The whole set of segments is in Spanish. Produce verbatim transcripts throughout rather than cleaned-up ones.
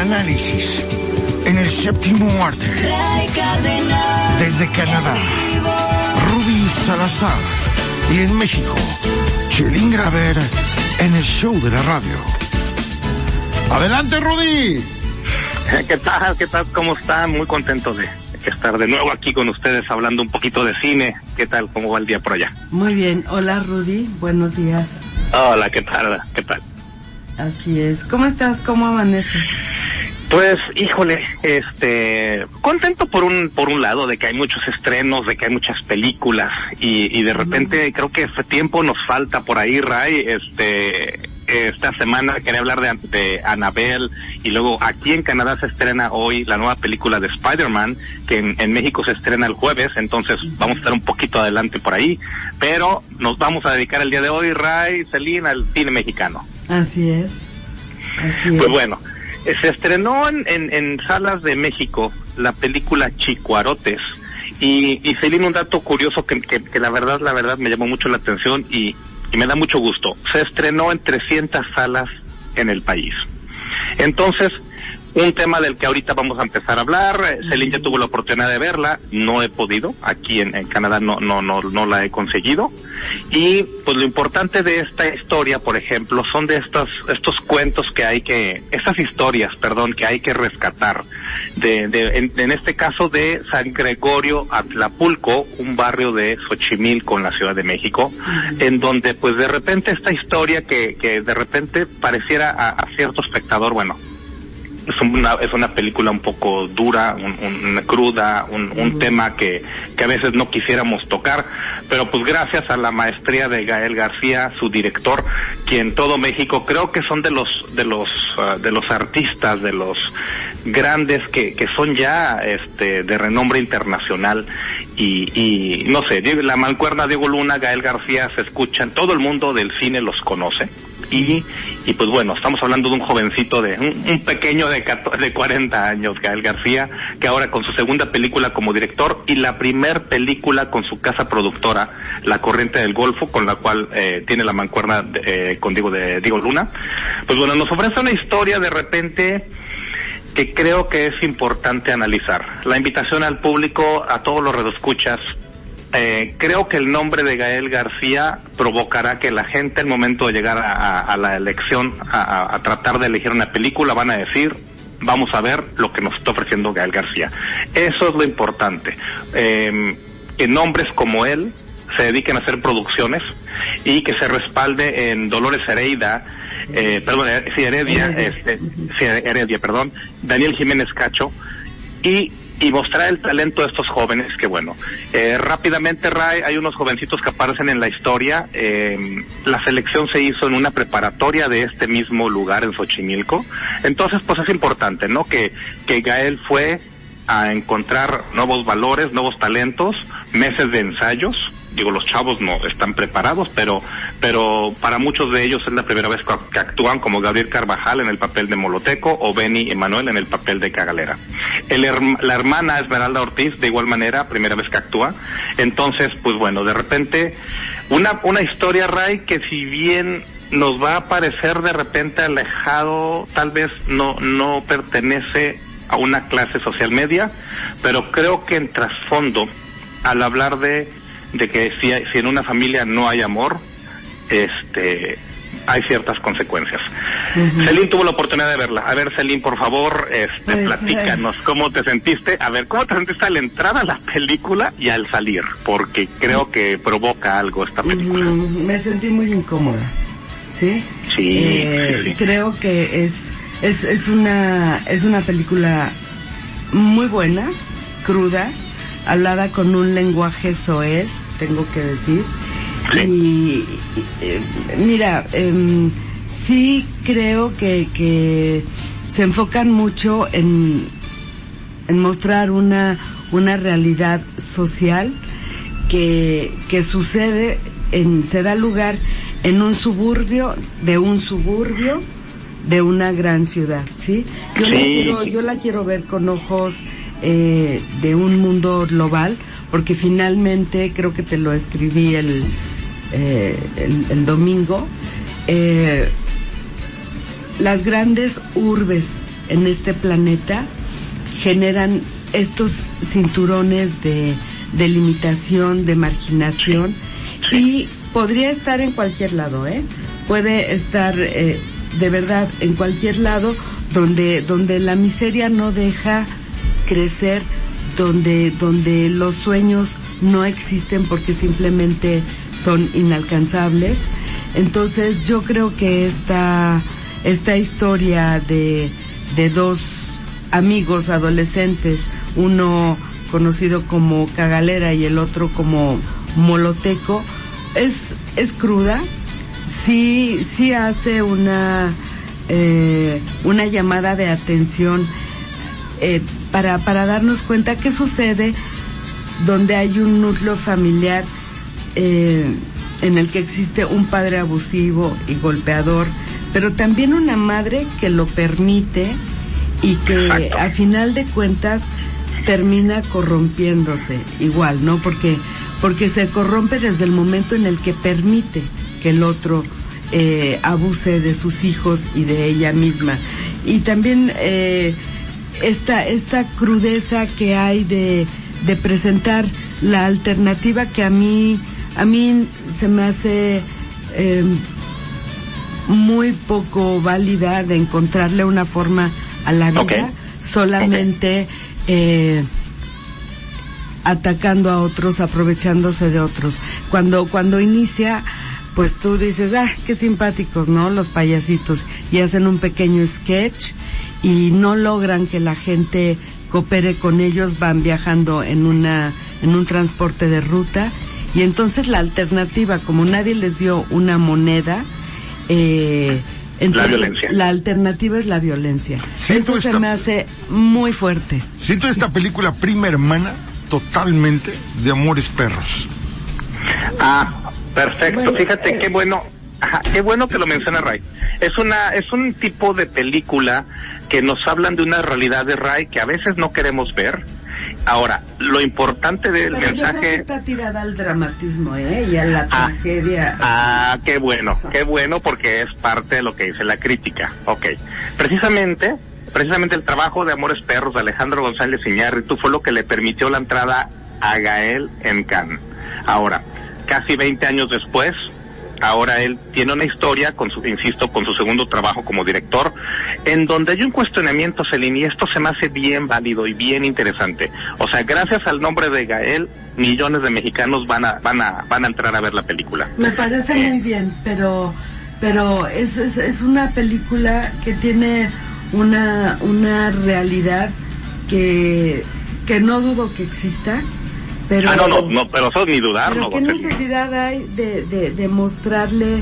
análisis en el séptimo arte. Desde Canadá, Rudy Salazar. Y en México, Chelín Graver en el show de la radio. ¡Adelante, Rudy! ¿Qué tal? ¿Qué tal? ¿Cómo están? Muy contento de estar de nuevo aquí con ustedes hablando un poquito de cine. ¿Qué tal? ¿Cómo va el día por allá? Muy bien. Hola, Rudy. Buenos días. Hola, ¿qué tal? ¿Qué tal? Así es. ¿Cómo estás? ¿Cómo amaneces? Pues, híjole, este, contento por un por un lado de que hay muchos estrenos, de que hay muchas películas y, y de repente creo que ese tiempo nos falta por ahí, Ray. Este, esta semana quería hablar de, de Annabelle y luego aquí en Canadá se estrena hoy la nueva película de Spider-Man, que en, en México se estrena el jueves, entonces vamos a estar un poquito adelante por ahí, pero nos vamos a dedicar el día de hoy, Ray, Celina, al cine mexicano. Así es. Así es. Pues bueno. Se estrenó en, en, en salas de México la película Chicuarotes y, y Celina, un dato curioso que, que, que la verdad, la verdad me llamó mucho la atención y, y me da mucho gusto. Se estrenó en trescientas salas en el país. Entonces, un tema del que ahorita vamos a empezar a hablar. Celina ya tuvo la oportunidad de verla, no he podido, aquí en, en Canadá no, no, no, no la he conseguido. Y pues lo importante de esta historia, por ejemplo, son de estos, estos cuentos que hay que, estas historias, perdón, que hay que rescatar. De, de, en, en este caso de San Gregorio Atlapulco, un barrio de Xochimilco en la Ciudad de México, uh-huh. en donde pues de repente esta historia que, que de repente pareciera a, a cierto espectador, bueno, es una, es una película un poco dura, un, un, una cruda, un, un uh-huh. tema que, que a veces no quisiéramos tocar, pero pues gracias a la maestría de Gael García, su director, quien todo México creo que son de los de los uh, de los artistas, de los grandes que, que son ya este de renombre internacional y, y no sé, la mancuerna Diego Luna, Gael García se escuchan, todo el mundo del cine los conoce. Y, y pues bueno, estamos hablando de un jovencito, de un, un pequeño de, de cuarenta años, Gael García, que ahora con su segunda película como director y la primer película con su casa productora, La Corriente del Golfo, con la cual eh, tiene la mancuerna de, eh, con Diego, de Diego Luna, pues bueno, nos ofrece una historia de repente que creo que es importante analizar. La invitación al público, a todos los radioescuchas. Eh, creo que el nombre de Gael García provocará que la gente al momento de llegar a, a, a la elección, a, a tratar de elegir una película, van a decir, vamos a ver lo que nos está ofreciendo Gael García. Eso es lo importante, eh, que nombres como él se dediquen a hacer producciones y que se respalde en Dolores Heredia, eh, perdón, sí, Heredia, este, sí, Heredia, perdón, Daniel Jiménez Cacho, y y mostrar el talento de estos jóvenes, que bueno, eh, rápidamente, Ray, hay unos jovencitos que aparecen en la historia. Eh, la selección se hizo en una preparatoria de este mismo lugar en Xochimilco, entonces pues es importante, ¿no?, que, que Gael fue a encontrar nuevos valores, nuevos talentos, meses de ensayos. Digo, los chavos no están preparados, pero pero para muchos de ellos es la primera vez que actúan, como Gabriel Carvajal en el papel de Moloteco o Benny Emanuel en el papel de Cagalera. El, la hermana Esmeralda Ortiz, de igual manera, primera vez que actúa. Entonces, pues bueno, de repente, una una historia, Ray, que si bien nos va a parecer de repente alejado, tal vez no no pertenece a una clase social media, pero creo que en trasfondo, al hablar de de que si, hay, si en una familia no hay amor, este, hay ciertas consecuencias. Uh-huh. Celín tuvo la oportunidad de verla. A ver, Celín, por favor, este, pues, platícanos, ¿cómo te sentiste? A ver, ¿cómo te sentiste al entrar a la película y al salir? Porque creo que provoca algo esta película. Uh, me sentí muy incómoda, ¿sí? Sí, eh, sí, sí. Creo que es, es, es una, es una película muy buena, cruda, hablada con un lenguaje soez, tengo que decir. Sí. Y eh, mira, eh, sí creo que, que se enfocan mucho en, en mostrar una, una realidad social que, que sucede, en, se da lugar en un suburbio, de un suburbio, de una gran ciudad, ¿sí? Yo, sí. La, quiero, yo la quiero ver con ojos eh, de un mundo global, porque finalmente, creo que te lo escribí el, eh, el, el domingo, eh, las grandes urbes en este planeta generan estos cinturones de, de limitación, de marginación, y podría estar en cualquier lado, ¿eh? Puede estar eh, de verdad en cualquier lado donde donde la miseria no deja crecer, donde donde los sueños no existen porque simplemente son inalcanzables. Entonces yo creo que esta esta historia de de dos amigos adolescentes, uno conocido como Cagalera y el otro como Moloteco, es es cruda, sí sí hace una eh, una llamada de atención eh, para para darnos cuenta qué sucede donde hay un núcleo familiar eh, en el que existe un padre abusivo y golpeador, pero también una madre que lo permite y que Exacto. a final de cuentas termina corrompiéndose igual, ¿no? Porque porque se corrompe desde el momento en el que permite que el otro eh, abuse de sus hijos y de ella misma. Y también eh, esta esta crudeza que hay de de presentar la alternativa que a mí a mí se me hace eh, muy poco válida, de encontrarle una forma a la vida, okay. solamente okay. Eh, atacando a otros, aprovechándose de otros. Cuando cuando inicia, pues tú dices, ah, qué simpáticos, ¿no? Los payasitos, y hacen un pequeño sketch y no logran que la gente coopere con ellos, van viajando en una en un transporte de ruta, y entonces la alternativa, como nadie les dio una moneda, eh, entonces, la violencia. La alternativa es la violencia. Siento Eso esta, se me hace muy fuerte. Siento esta película prima hermana totalmente de Amores Perros. Ah, perfecto. Bueno, Fíjate eh, qué bueno, ajá, qué bueno que lo menciona Ray. Es una, es un tipo de película que nos hablan de una realidad de Ray que a veces no queremos ver. Ahora, lo importante del Pero mensaje... Yo creo que está tirada al dramatismo, ¿eh? Y a la ah, tragedia. Ah, qué bueno, qué bueno, porque es parte de lo que dice la crítica. Ok. Precisamente, precisamente el trabajo de Amores Perros de Alejandro González Iñárritu fue lo que le permitió la entrada a Gael en Cannes. Ahora, casi veinte años después, ahora él tiene una historia, con su, insisto, con su segundo trabajo como director, en donde hay un cuestionamiento, Celine, y esto se me hace bien válido y bien interesante. O sea, gracias al nombre de Gael, millones de mexicanos van a van a van a entrar a ver la película. Me parece eh. muy bien, pero pero es, es es una película que tiene una una realidad que que no dudo que exista. Pero, ah, no, no, no, pero eso ni dudarlo. ¿Qué necesidad hay de, de, de mostrarle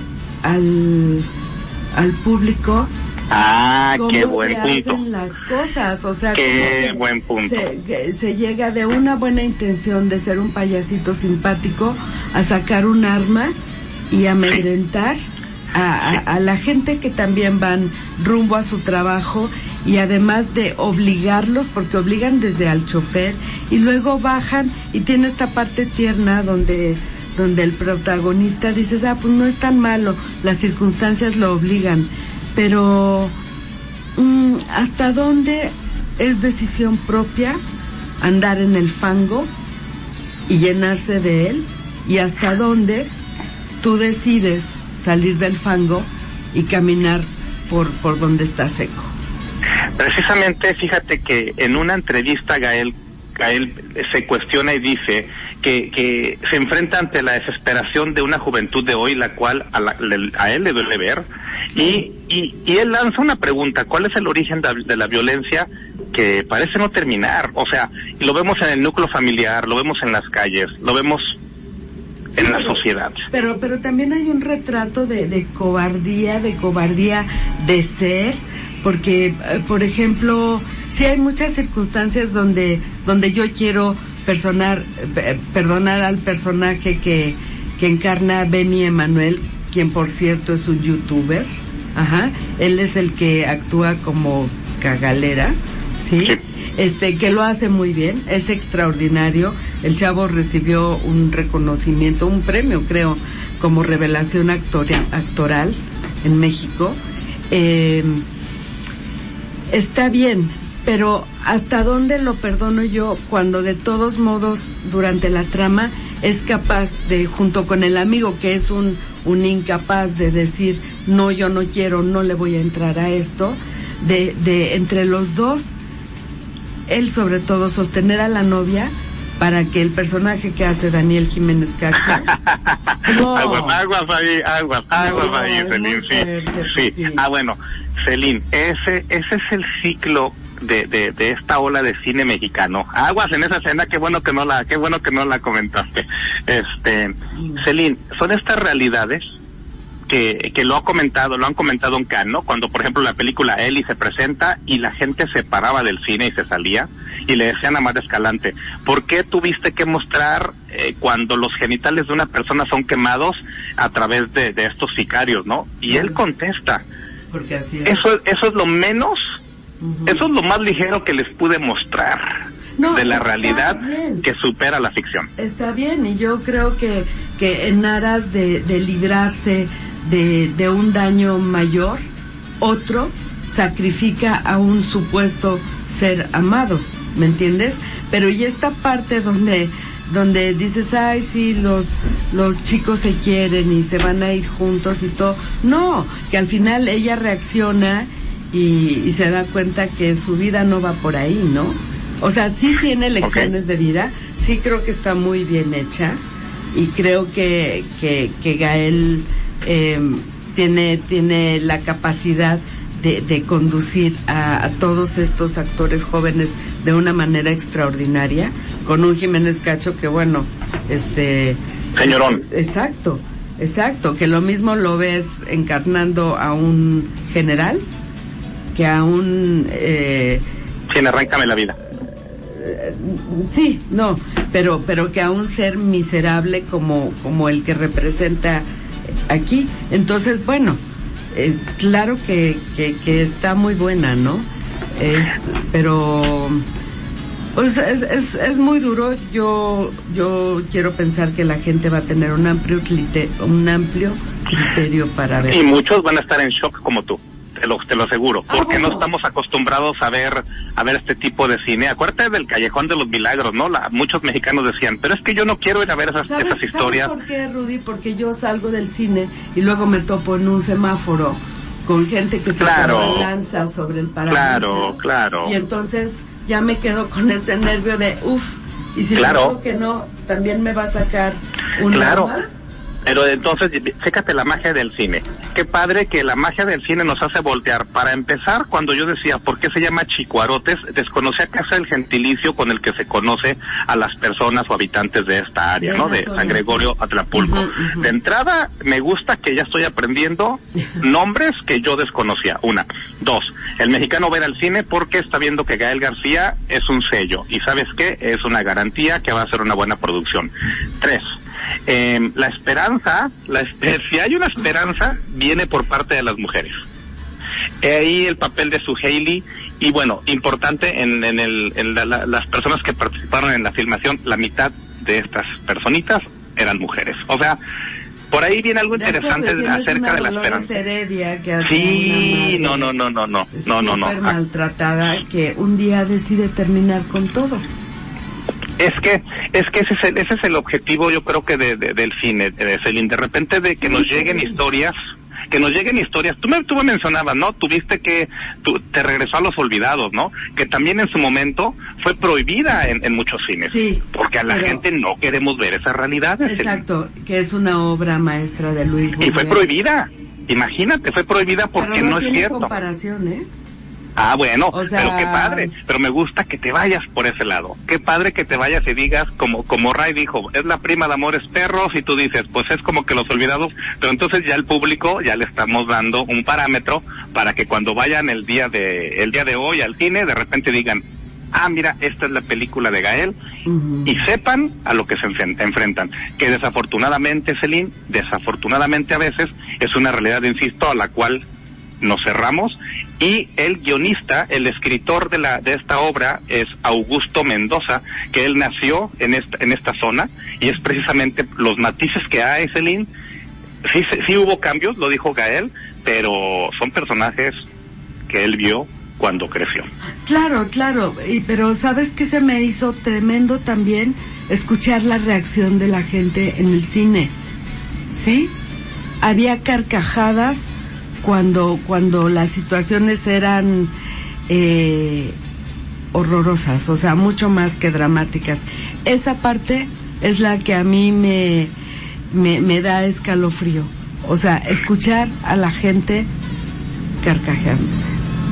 al, al público ah, cómo qué buen se punto. hacen las cosas? O sea, qué se, buen punto. Se, se llega de una buena intención de ser un payasito simpático a sacar un arma y amedrentar sí. a, a, a la gente que también van rumbo a su trabajo, y además de obligarlos, porque obligan desde al chofer y luego bajan, y tiene esta parte tierna donde donde el protagonista dices, ah, pues no es tan malo, las circunstancias lo obligan, pero mmm, ¿hasta dónde es decisión propia andar en el fango y llenarse de él? ¿Y hasta dónde tú decides salir del fango y caminar por por donde está seco? Precisamente, fíjate que en una entrevista Gael, Gael se cuestiona y dice que, que se enfrenta ante la desesperación de una juventud de hoy, la cual a, la, a él le duele ver, y, y, y él lanza una pregunta: ¿cuál es el origen de, de la violencia que parece no terminar? O sea, lo vemos en el núcleo familiar, lo vemos en las calles, lo vemos sí, en la pero, sociedad. Pero, pero también hay un retrato de, de cobardía, de cobardía de ser. Porque, por ejemplo, sí hay muchas circunstancias donde donde yo quiero personar, eh, perdonar al personaje que, que encarna Benny Emanuel, quien por cierto es un youtuber. Ajá, él es el que actúa como Cagalera, ¿sí? sí. Este, que lo hace muy bien, es extraordinario. El chavo recibió un reconocimiento, un premio, creo, como revelación actoria, actoral en México. Eh, está bien, pero ¿hasta dónde lo perdono yo cuando de todos modos durante la trama es capaz de, junto con el amigo que es un, un incapaz de decir, no, yo no quiero, no le voy a entrar a esto, de, de entre los dos, él sobre todo sostener a la novia para que el personaje que hace Daniel Jiménez Cacho no. aguas, aguas ahí, aguas, aguas no, ahí, Celín, sí, sí. sí. Ah, bueno, Celín, ese, ese es el ciclo de, de, de esta ola de cine mexicano. Aguas en esa escena, qué bueno que no la, qué bueno que no la comentaste. Este, mm. Celín, son estas realidades que, que lo ha comentado, lo han comentado en Cannes, ¿no? Cuando, por ejemplo, la película Eli se presenta y la gente se paraba del cine y se salía y le decían a Mar Escalante, ¿por qué tuviste que mostrar eh, cuando los genitales de una persona son quemados a través de, de estos sicarios, ¿no? Y él contesta, porque así es. Eso, eso es lo menos, uh-huh. eso es lo más ligero que les pude mostrar. No, de la realidad bien. Que supera la ficción. Está bien, y yo creo que, que en aras de, de librarse de, de un daño mayor, otro sacrifica a un supuesto ser amado, ¿me entiendes? Pero y esta parte donde donde dices, ay, sí, los los chicos se quieren y se van a ir juntos y todo, no, que al final ella reacciona y, y se da cuenta que su vida no va por ahí, ¿no? O sea, sí tiene lecciones okay. de vida, sí creo que está muy bien hecha y creo que que, que Gael eh, tiene tiene la capacidad de, de conducir a, a todos estos actores jóvenes de una manera extraordinaria, con un Jiménez Cacho que bueno, este... Señorón. Exacto, exacto, que lo mismo lo ves encarnando a un general que a un... Eh, Quien arráncame la vida. Sí, no, pero pero que a un ser miserable como como el que representa aquí. Entonces, bueno, eh, claro que, que que está muy buena, ¿no? Es, pero pues es, es es muy duro. Yo yo quiero pensar que la gente va a tener un amplio criterio, un amplio criterio para ver. Y muchos van a estar en shock como tú. Te lo, te lo aseguro, porque no estamos acostumbrados a ver a ver este tipo de cine. Acuérdate del Callejón de los Milagros, ¿no? La, muchos mexicanos decían, pero es que yo no quiero ir a ver esas, ¿Sabes, esas historias. ¿Sabes por qué, Rudy? Porque yo salgo del cine y luego me topo en un semáforo con gente que se claro, lanza sobre el parabrisas. Claro, claro. Y entonces ya me quedo con ese nervio de, uff, y si claro. le digo que no, también me va a sacar un claro. arma. Pero entonces, fíjate la magia del cine. Qué padre que la magia del cine nos hace voltear. Para empezar, cuando yo decía, ¿por qué se llama chicuarotes? Desconocía que es el gentilicio con el que se conoce a las personas o habitantes de esta área, de ¿no? De San Gregorio Atlapulco. Uh-huh, uh-huh. De entrada, me gusta que ya estoy aprendiendo nombres que yo desconocía. Una. Dos, el mexicano va al cine porque está viendo que Gael García es un sello. Y ¿sabes qué? Es una garantía que va a ser una buena producción. Tres, Eh, la esperanza, la esper- si hay una esperanza, viene por parte de las mujeres. Ahí el papel de Sue Haley, y bueno, importante en, en, el, en la, la, las personas que participaron en la filmación, la mitad de estas personitas eran mujeres. O sea, por ahí viene algo interesante acuerdo, acerca de la esperanza. Heredia que hace sí, no, no, no, no, no, no, no, no. maltratada que un día decide terminar con todo. Es que es que ese es el, ese es el objetivo, yo creo que de, de, del cine, de Celín, de repente de que sí, nos lleguen sí. historias, que nos lleguen historias. Tú me, tú me mencionabas, ¿no? Tuviste que, tú, te regresó a Los Olvidados, ¿no? Que también en su momento fue prohibida en, en muchos cines. Sí. Porque a la pero, gente no queremos ver esas realidades. Exacto, Celín. Que es una obra maestra de Luis Buñuel. Y fue prohibida, imagínate, fue prohibida porque pero no, no es tiene cierto. comparación, ¿eh? Ah, bueno, o sea... pero qué padre, pero me gusta que te vayas por ese lado, qué padre que te vayas y digas, como como Ray dijo, es la prima de Amores Perros, y tú dices, pues es como que Los Olvidados, pero entonces ya el público, ya le estamos dando un parámetro para que cuando vayan el día de el día de hoy al cine, de repente digan, ah, mira, esta es la película de Gael, uh-huh. y sepan a lo que se enfrentan, que desafortunadamente, Celín, desafortunadamente a veces, es una realidad, insisto, a la cual nos cerramos, y el guionista, el escritor de la de esta obra es Augusto Mendoza, que él nació en esta en esta zona, y es precisamente los matices que hay, Celín. Sí, sí, sí hubo cambios, lo dijo Gael, pero son personajes que él vio cuando creció. Claro, claro, y, pero ¿sabes qué se me hizo tremendo también? Escuchar la reacción de la gente en el cine, ¿sí? Había carcajadas cuando, cuando las situaciones eran eh, horrorosas, o sea, mucho más que dramáticas. Esa parte es la que a mí me, me, me da escalofrío, o sea, escuchar a la gente carcajeándose.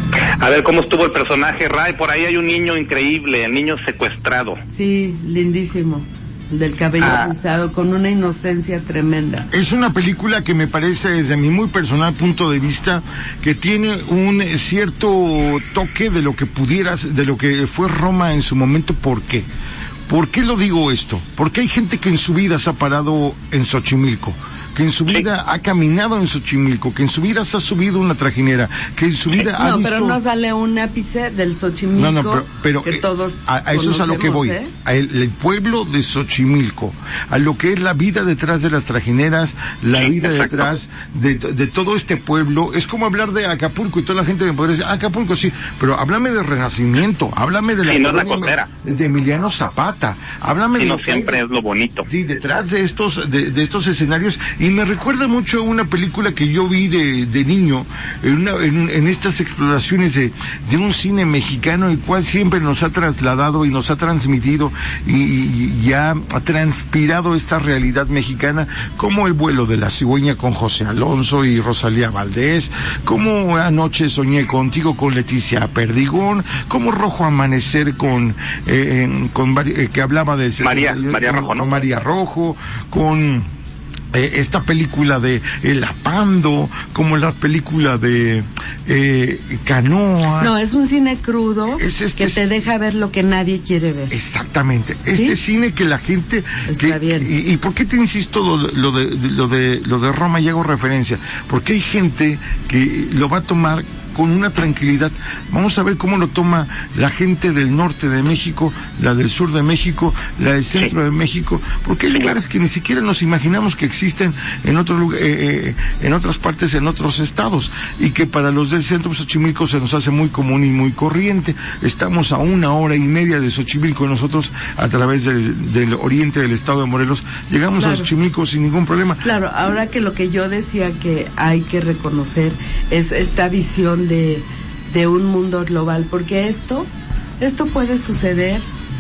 A ver cómo estuvo el personaje, Ray. Por ahí hay un niño increíble, el niño secuestrado. Sí, lindísimo. Del cabello ah. rizado, con una inocencia tremenda. Es una película que me parece, desde mi muy personal punto de vista, que tiene un cierto toque de lo que pudieras, de lo que fue Roma en su momento. ¿Por qué? ¿Por qué lo digo esto? Porque hay gente que en su vida se ha parado en Xochimilco, que en su vida sí. ha caminado en Xochimilco, que en su vida se ha subido una trajinera, que en su vida sí. ha no, visto... pero no sale un ápice del Xochimilco. No, no, pero, pero que eh, todos a, a eso es a lo que voy, ¿eh? a el, el pueblo de Xochimilco, a lo que es la vida detrás de las trajineras, la sí, vida exacto. detrás de, de todo este pueblo. Es como hablar de Acapulco y toda la gente me podría decir, Acapulco sí, pero háblame de Renacimiento, háblame de la... Sí, no es la costera. De Emiliano Zapata, háblame sí, de... no siempre es lo bonito. Sí, detrás de estos, de, de estos escenarios, y me recuerda mucho mucho una película que yo vi de, de niño en, una, en, en estas exploraciones de, de un cine mexicano, el cual siempre nos ha trasladado y nos ha transmitido y, y, y ha, ha transpirado esta realidad mexicana, como El vuelo de la cigüeña con José Alonso y Rosalía Valdés, como Anoche soñé contigo con Leticia Perdigón, como Rojo Amanecer con, eh, con eh, que hablaba de María, María Rojo, ¿no? Con María Rojo, con Eh, esta película de El Apando, como la película de eh, Canoa. No, es un cine crudo es este, que te deja ver lo que nadie quiere ver. Exactamente, este ¿sí? cine que la gente está que, bien. Y, y por qué te insisto lo, lo de lo de lo de Roma y hago referencia, porque hay gente que lo va a tomar con una tranquilidad. Vamos a ver cómo lo toma la gente del norte de México, la del sur de México, la del centro sí. de México, porque hay lugares que ni siquiera nos imaginamos que existen en otro lugar, eh, eh, en otras partes, en otros estados, y que para los del centro de Xochimilco se nos hace muy común y muy corriente. Estamos a una hora y media de Xochimilco, nosotros a través del, del oriente del estado de Morelos llegamos claro. a Xochimilco sin ningún problema. Claro, ahora que lo que yo decía que hay que reconocer es esta visión de, de un mundo global, porque esto esto puede suceder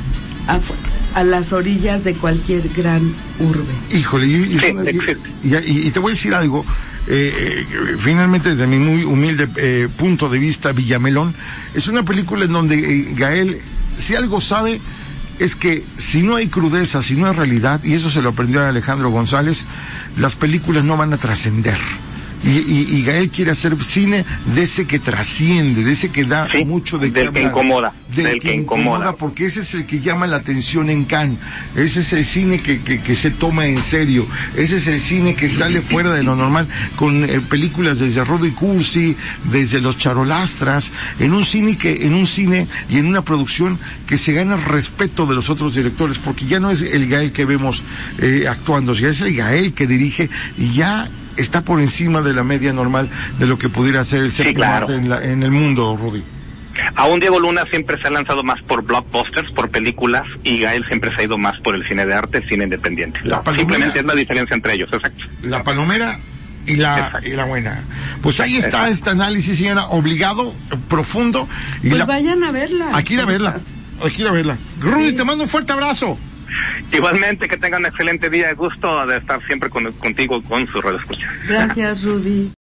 a, a las orillas de cualquier gran urbe. Híjole, y, y, y, y, y te voy a decir algo, eh, eh, finalmente desde mi muy humilde eh, punto de vista, Villamelón es una película en donde eh, Gael, si algo sabe, es que si no hay crudeza, si no hay realidad, y eso se lo aprendió a Alejandro González, las películas no van a trascender. Y, y, y Gael quiere hacer cine de ese que trasciende, de ese que da sí, mucho de del que hablar, incomoda, del, del que, que incomoda, incomoda, porque ese es el que llama la atención en Cannes, ese es el cine que, que, que se toma en serio, ese es el cine que sale fuera de lo normal, con eh, películas desde Rodo y Cursi, desde Los Charolastras, en un cine que, en un cine y en una producción que se gana el respeto de los otros directores, porque ya no es el Gael que vemos eh, actuando, ya es el Gael que dirige y ya está por encima de la media normal de lo que pudiera ser el ser sí, claro. en, la, en el mundo, Rudy. Aún Diego Luna siempre se ha lanzado más por blockbusters, por películas, y Gael siempre se ha ido más por el cine de arte, cine independiente. La Simplemente es la diferencia entre ellos, exacto. La palomera y la y la buena. Pues ahí está exacto. Este análisis, señora, obligado, profundo. Y pues la... vayan a verla. Aquí a verla, aquí a verla. Rudy, sí. Te mando un fuerte abrazo. Igualmente, que tengan un excelente día. Gusto de estar siempre con, contigo con su radio escucha. Gracias, Rudy.